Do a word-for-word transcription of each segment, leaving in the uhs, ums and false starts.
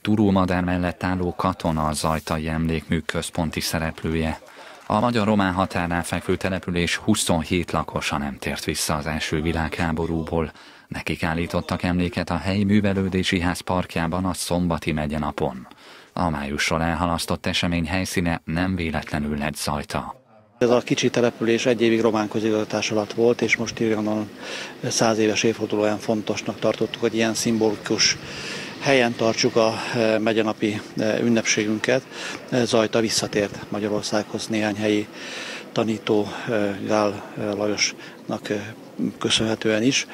Turulmadár mellett álló katona a zajtai emlékmű központi szereplője. A magyar-román határnál fekvő település huszonhét lakosa nem tért vissza az első világháborúból. Nekik állítottak emléket a helyi művelődési ház parkjában a szombati megyenapon. A májusról elhalasztott esemény helyszíne nem véletlenül lett Zajta. Ez a kicsi település egy évig román közigazgatás alatt volt, és most írganon száz éves évfordulóján fontosnak tartottuk, hogy ilyen szimbolikus helyen tartsuk a megyenapi ünnepségünket. Zajta visszatért Magyarországhoz néhány helyi tanító, Gál Lajosnak köszönhetően is,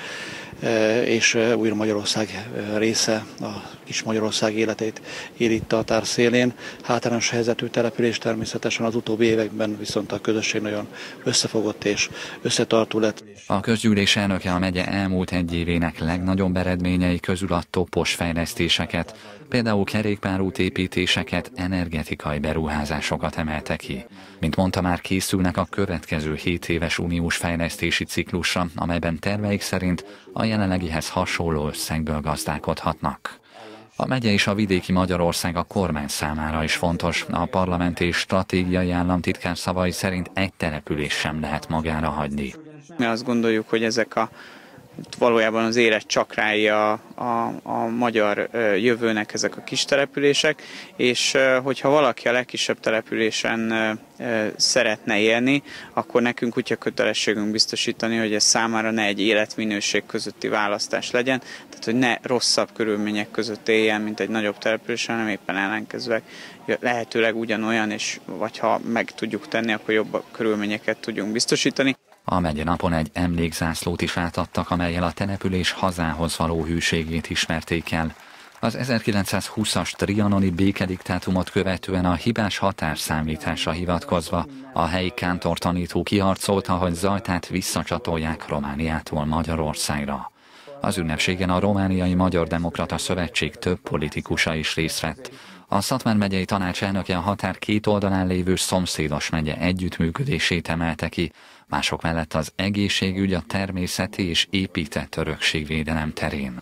és újra Magyarország része, a kis Magyarország életét él itt a társzélén. Hátrányos helyzetű település természetesen, az utóbbi években viszont a közösség nagyon összefogott és összetartó lett. A közgyűlés elnöke a megye elmúlt egy évének legnagyobb eredményei közül a toppos fejlesztéseket, például kerékpárút építéseket, energetikai beruházásokat emelte ki. Mint mondta, már készülnek a következő hét éves uniós fejlesztési ciklusra, amelyben terveik szerint a jelenlegihez hasonló összegből gazdálkodhatnak. A megye és a vidéki Magyarország a kormány számára is fontos. A parlamenti és stratégiai államtitkár szavai szerint egy település sem lehet magára hagyni. Mi azt gondoljuk, hogy ezek a valójában az élet csakrái a, a, a magyar jövőnek ezek a kis települések, és hogyha valaki a legkisebb településen szeretne élni, akkor nekünk úgy a kötelességünk biztosítani, hogy ez számára ne egy életminőség közötti választás legyen, tehát hogy ne rosszabb körülmények között éljen, mint egy nagyobb településen, hanem éppen ellenkezőleg lehetőleg ugyanolyan, és vagy ha meg tudjuk tenni, akkor jobb körülményeket tudjunk biztosítani. A megyenapon egy emlékzászlót is átadtak, amellyel a település hazához való hűségét ismerték el. Az ezerkilencszázhúszas trianoni békediktátumot követően a hibás határszámításra hivatkozva a helyi kántortanító kiharcolta, hogy Zajtát visszacsatolják Romániától Magyarországra. Az ünnepségen a Romániai Magyar Demokrata Szövetség több politikusa is részt vett. A Szatmár megyei tanács elnöke a határ két oldalán lévő szomszédos megye együttműködését emelte ki, mások mellett az egészségügy, a természeti és épített örökségvédelem terén.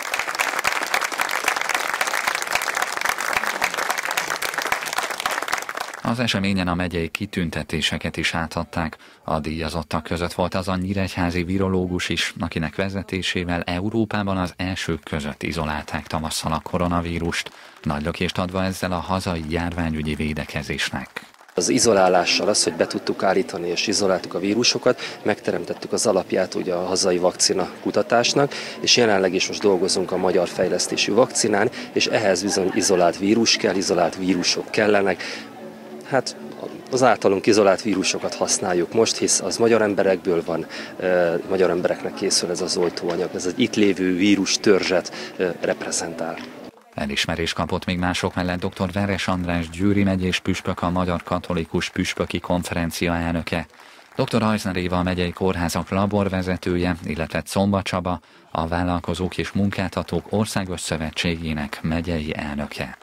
Az eseményen a megyei kitüntetéseket is átadták. A díjazottak között volt az a nyíregyházi virológus is, akinek vezetésével Európában az elsők között izolálták tavasszal a koronavírust, nagy lökést adva ezzel a hazai járványügyi védekezésnek. Az izolálással, az, hogy be tudtuk állítani és izoláltuk a vírusokat, megteremtettük az alapját ugye a hazai vakcina kutatásnak, és jelenleg is most dolgozunk a magyar fejlesztésű vakcinán, és ehhez bizony izolált vírus kell, izolált vírusok kellenek. Hát az általunk izolált vírusokat használjuk most, hisz az magyar emberekből van, e, magyar embereknek készül ez az oltóanyag, ez egy itt lévő vírus törzset e, reprezentál. Elismerés kapott még mások mellett dr. Veres András Győri megyés püspök, a Magyar Katolikus Püspöki Konferencia elnöke, dr. Ajzner Éva a megyei kórházak laborvezetője, illetve Czomba Csaba, a Vállalkozók és Munkáltatók Országos Szövetségének megyei elnöke.